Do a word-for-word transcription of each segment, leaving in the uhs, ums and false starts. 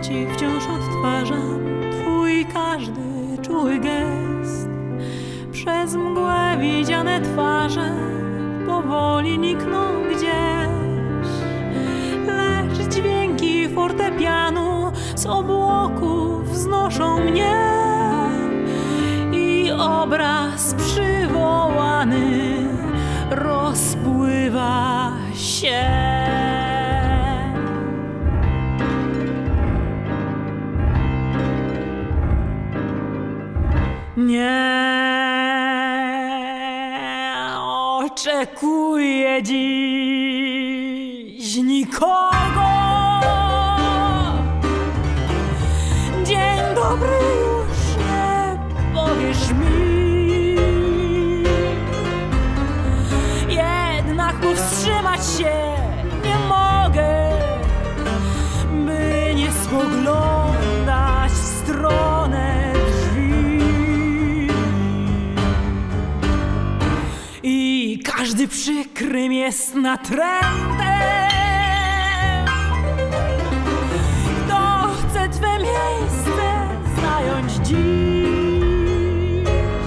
Ci wciąż odtwarzam Twój każdy czuły gest. Przez mgłę widziane twarze powoli nikną gdzieś, lecz dźwięki fortepianu z obłoków wznoszą mnie i obraz przywołany rozpływa się. Nie oczekuję dziś nikogo. Dzień dobry już nie powiesz mi, jednak powstrzymać się nie mogę, by nie spoglądać w stronę i każdy przykrym jest natrętem. Kto chce Twe miejsce zająć dziś?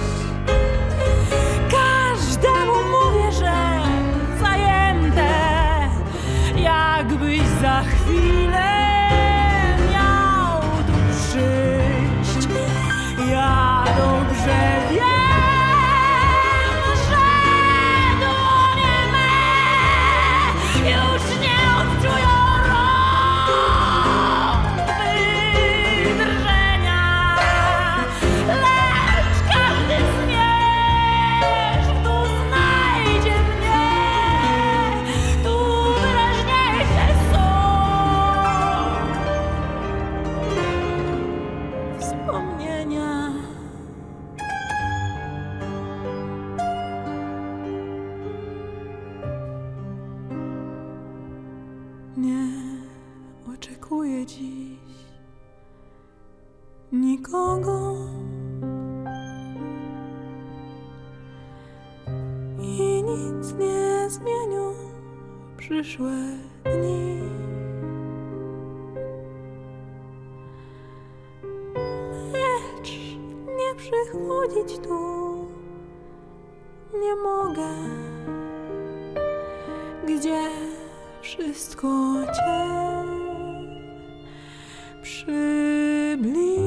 Każdemu mówię, że zajęte, jakbyś za chwilę miał tu przyjść. Ja dobrze wiem, już nie odczują rąk wydrżenia, lecz każdy zmierzch tu znajdzie mnie, tu wyraźniejsze są wspomnienia. Nie oczekuję dziś nikogo i nic nie zmienią przyszłe dni. Lecz nie przychodzić tu nie mogę, gdzie wszystko Cię przybliży.